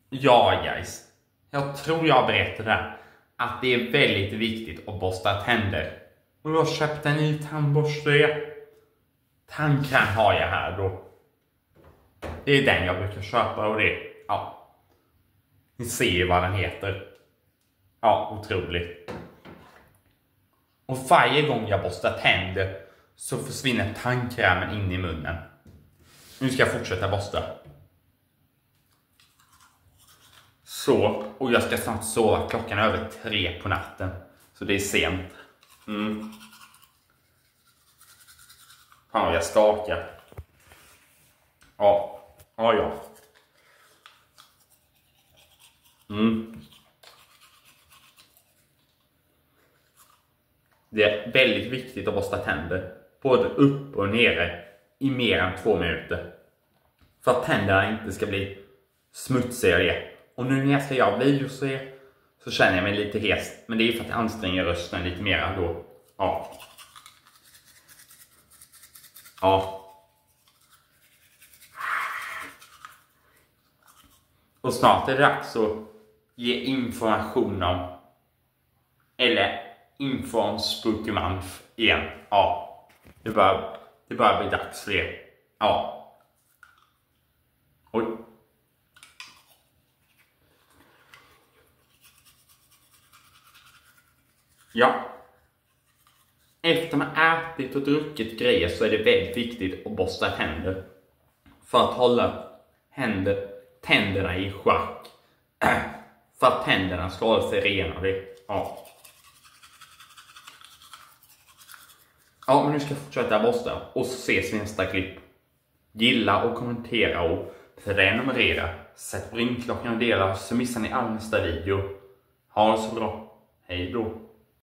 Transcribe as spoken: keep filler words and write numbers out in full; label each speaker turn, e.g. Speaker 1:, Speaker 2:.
Speaker 1: Ja guys, jag tror jag berättade att det är väldigt viktigt att borsta tänder. Och jag köpte en ny tandborste. Tandkräm har jag här då. Det är den jag brukar köpa och det, ja. Ni ser ju vad den heter. Ja, otroligt. Och varje gång jag borstar tänder så försvinner tandkrämen in i munnen. Nu ska jag fortsätta borsta. Så, och jag ska snart sova, klockan är över tre på natten. Så det är sent. Mm. Fan, jag skakar. Ja, ja, ja. Mm. Det är väldigt viktigt att borsta tänder, både upp och nere, i mer än två minuter. För att tänderna inte ska bli smutsiga. Och nu när jag ska göra video så, är, så känner jag mig lite hes. Men det är för att jag anstränger rösten lite mer då. Ja. Ja. Och snart är det dags att ge information om, eller info om Spooky Month igen. Ja. Det börjar, det börjar bli dags för det. Ja. Oj. Ja. Efter man ätit och druckit grejer så är det väldigt viktigt att borsta tänder. För att hålla händer, tänderna i schack. För att tänderna ska hålla sig renare. Ja. Ja, men nu ska jag fortsätta borsta. Och så ses vi i nästa klipp. Gilla och kommentera och prenumerera. Sätt på ringklockan och dela så missar ni all nästa video. Ha det så bra. Hej då.